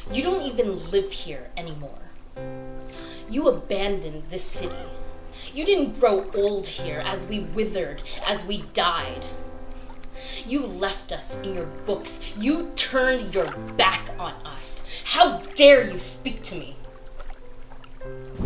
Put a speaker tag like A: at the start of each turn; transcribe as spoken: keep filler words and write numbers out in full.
A: You don't even live here anymore. You abandoned this city. You didn't grow old here as we withered, as we died. You left us in your books. You turned your back on us. How dare you speak to me?